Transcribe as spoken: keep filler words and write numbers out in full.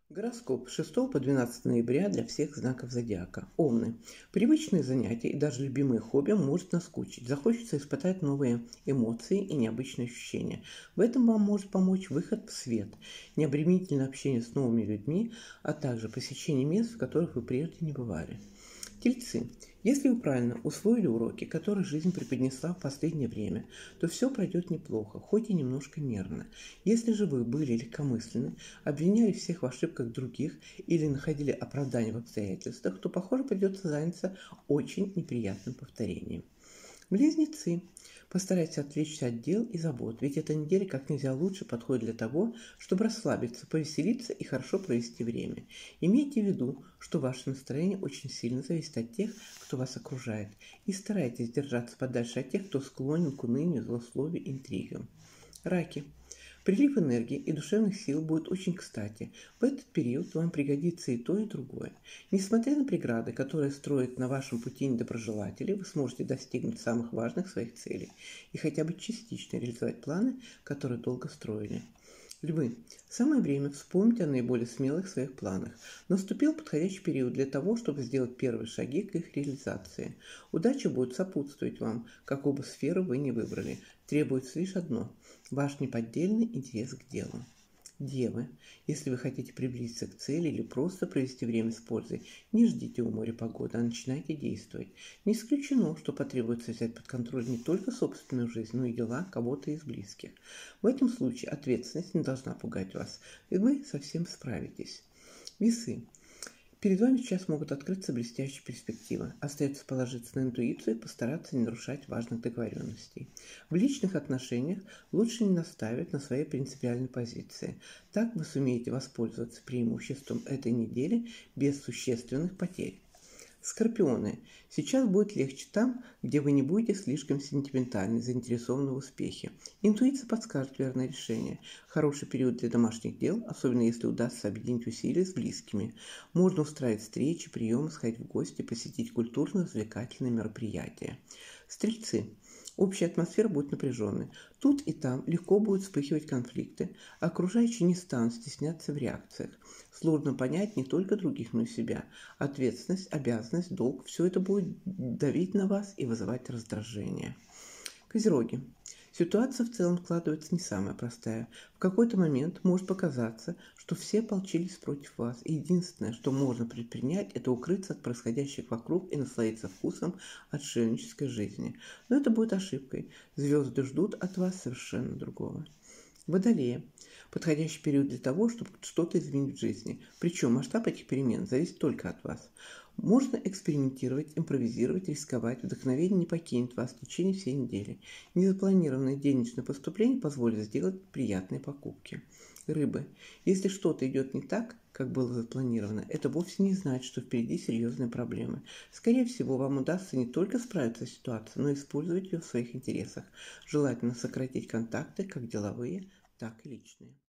Гороскоп с шестого по двенадцатое ноября для всех знаков зодиака. Овны. Привычные занятия и даже любимые хобби может наскучить. Захочется испытать новые эмоции и необычные ощущения. В этом вам может помочь выход в свет, необременительное общение с новыми людьми, а также посещение мест, в которых вы прежде не бывали. Тельцы. Если вы правильно усвоили уроки, которые жизнь преподнесла в последнее время, то все пройдет неплохо, хоть и немножко нервно. Если же вы были легкомысленны, обвиняли всех в ошибках других или находили оправдание в обстоятельствах, то, похоже, придется заняться очень неприятным повторением. Близнецы. Постарайтесь отвлечься от дел и забот, ведь эта неделя как нельзя лучше подходит для того, чтобы расслабиться, повеселиться и хорошо провести время. Имейте в виду, что ваше настроение очень сильно зависит от тех, кто вас окружает, и старайтесь держаться подальше от тех, кто склонен к унынию, злословию, интригам. Раки. Прилив энергии и душевных сил будет очень кстати. В этот период вам пригодится и то, и другое. Несмотря на преграды, которые строят на вашем пути недоброжелатели, вы сможете достигнуть самых важных своих целей и хотя бы частично реализовать планы, которые долго строили. Львы. Самое время вспомнить о наиболее смелых своих планах. Наступил подходящий период для того, чтобы сделать первые шаги к их реализации. Удача будет сопутствовать вам, какую бы сферу вы ни выбрали. Требуется лишь одно – ваш неподдельный интерес к делу. Девы. Если вы хотите приблизиться к цели или просто провести время с пользой, не ждите у моря погоды, а начинайте действовать. Не исключено, что потребуется взять под контроль не только собственную жизнь, но и дела кого-то из близких. В этом случае ответственность не должна пугать вас, и вы совсем справитесь. Весы. Перед вами сейчас могут открыться блестящие перспективы. Остается положиться на интуицию и постараться не нарушать важных договоренностей. В личных отношениях лучше не настаивать на своей принципиальной позиции. Так вы сумеете воспользоваться преимуществом этой недели без существенных потерь. Скорпионы. Сейчас будет легче там, где вы не будете слишком сентиментальны, заинтересованы в успехе. Интуиция подскажет верное решение. Хороший период для домашних дел, особенно если удастся объединить усилия с близкими. Можно устраивать встречи, приемы, сходить в гости, посетить культурно-развлекательные мероприятия. Стрельцы. Общая атмосфера будет напряженной. Тут и там легко будут вспыхивать конфликты, а окружающие не станут стесняться в реакциях. Сложно понять не только других, но и себя. Ответственность, обязанность, долг – все это будет давить на вас и вызывать раздражение. Козероги. Ситуация в целом складывается не самая простая. В какой-то момент может показаться, что все ополчились против вас, и единственное, что можно предпринять, это укрыться от происходящих вокруг и насладиться вкусом отшельнической жизни. Но это будет ошибкой. Звезды ждут от вас совершенно другого. Водолеи. Подходящий период для того, чтобы что-то изменить в жизни. Причем масштаб этих перемен зависит только от вас. Можно экспериментировать, импровизировать, рисковать. Вдохновение не покинет вас в течение всей недели. Незапланированное денежное поступление позволит сделать приятные покупки. Рыбы. Если что-то идет не так, как было запланировано, это вовсе не значит, что впереди серьезные проблемы. Скорее всего, вам удастся не только справиться с ситуацией, но и использовать ее в своих интересах. Желательно сократить контакты, как деловые, так и личные.